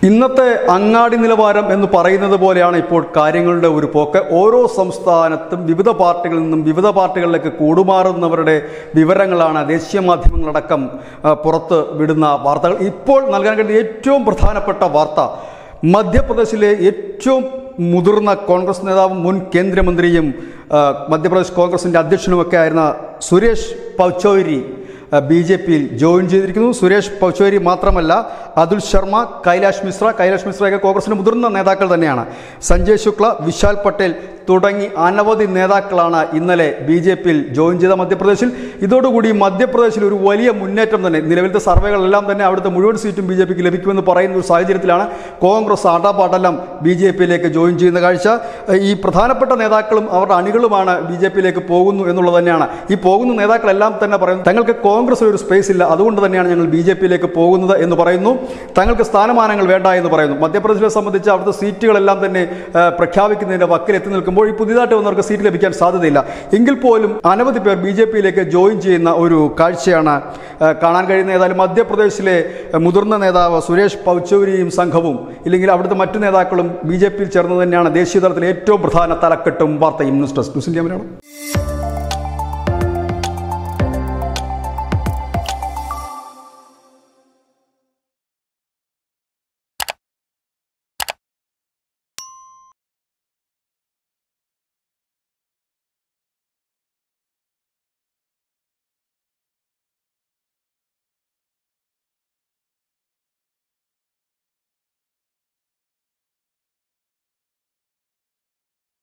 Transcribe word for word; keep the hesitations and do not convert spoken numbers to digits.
ഇന്നത്തെ അങ്ങാടി നിലവാരം എന്ന് പറയുന്നത് പോലെയാണ് ഇപ്പോൾ കാര്യങ്ങളുടെ ഒരു പോക്ക്. ഓരോ സംസ്ഥാനത്തും വിവിധ പാർട്ടികളിൽ നിന്നും വിവിധ പാർട്ടികളിലേക്ക് കൂടുമാറുന്നവരുടെ വിവരങ്ങളാണ് ദേശീയ മാധ്യമങ്ങളടക്കം പുറത്ത് വിടുന്ന വാർത്തകൾ. ഇപ്പോൾ നൽകാൻ കഴിയുന്ന ഏറ്റവും പ്രധാനപ്പെട്ട വാർത്ത, മധ്യപ്രദേശിലെ ഏറ്റവും മുതിർന്ന കോൺഗ്രസ് നേതാവും മുൻ കേന്ദ്രമന്ത്രിയും മധ്യപ്രദേശ് കോൺഗ്രസിൻ്റെ അധ്യക്ഷനുമൊക്കെ ആയിരുന്ന സുരേഷ് പൗച്ചോരി ബി ജെ പിയിൽ ജോയിൻ ചെയ്തിരിക്കുന്നു. സുരേഷ് പൗച്ചോരി മാത്രമല്ല, അതുൽ ശർമ്മ, കൈലാഷ് മിശ്ര കൈലാഷ് മിശ്രയൊക്കെ കോൺഗ്രസിൻ്റെ മുതിർന്ന നേതാക്കൾ തന്നെയാണ്. സഞ്ജയ് ശുക്ല, വിശാൽ പട്ടേൽ തുടങ്ങി അനവധി നേതാക്കളാണ് ഇന്നലെ ബി ജെ പിയിൽ ജോയിൻ ചെയ്ത മധ്യപ്രദേശിൽ. ഇതോടുകൂടി മധ്യപ്രദേശിൽ ഒരു വലിയ മുന്നേറ്റം തന്നെ, നിലവിലത്തെ സർവേകളെല്ലാം തന്നെ അവിടുത്തെ മുഴുവൻ സീറ്റും ബി ജെ പിക്ക് ലഭിക്കുമെന്ന് പറയുന്ന ഒരു സാഹചര്യത്തിലാണ് കോൺഗ്രസ് ആടാപാടെല്ലാം ബി ജെ പിയിലേക്ക് ജോയിൻ ചെയ്യുന്ന കാഴ്ച. ഈ പ്രധാനപ്പെട്ട നേതാക്കളും അവരുടെ അണികളുമാണ് ബി ജെ പിയിലേക്ക് പോകുന്നു എന്നുള്ളത് തന്നെയാണ്. ഈ പോകുന്ന നേതാക്കളെല്ലാം തന്നെ പറയുന്നു തങ്ങൾക്ക് കോൺഗ്രസിൽ ഒരു സ്പേസ് ഇല്ല, അതുകൊണ്ട് തന്നെയാണ് ഞങ്ങൾ ബി ജെ പിയിലേക്ക് പോകുന്നത് എന്ന് പറയുന്നു. തങ്ങൾക്ക് സ്ഥാനമാനങ്ങൾ വേണ്ട എന്ന് പറയുന്നു. മധ്യപ്രദേശിനെ സംബന്ധിച്ച് അവിടുത്തെ സീറ്റുകളെല്ലാം തന്നെ പ്രഖ്യാപിക്കുന്നതിൻ്റെ വക്കിലെത്തി നിൽക്കും. ഈ പുതിയതായിട്ട് വന്നവർക്ക് സീറ്റ് ലഭിക്കാൻ സാധ്യതയില്ല. എങ്കിൽ പോലും അനവധി പേർ ബി ജെ പിയിലേക്ക് ജോയിൻ ചെയ്യുന്ന ഒരു കാഴ്ചയാണ് കാണാൻ കഴിയുന്നത്. ഏതായാലും മധ്യപ്രദേശിലെ മുതിർന്ന നേതാവ് സുരേഷ് പൗച്ചോരിയും സംഘവും, ഇല്ലെങ്കിൽ അവിടുത്തെ മറ്റു നേതാക്കളും ബി ജെ പിയിൽ ചേർന്നത് തന്നെയാണ് ദേശീയ തലത്തിൽ ഏറ്റവും പ്രധാന തലക്കെട്ടും വാർത്തയും. News desk news India Malayalam.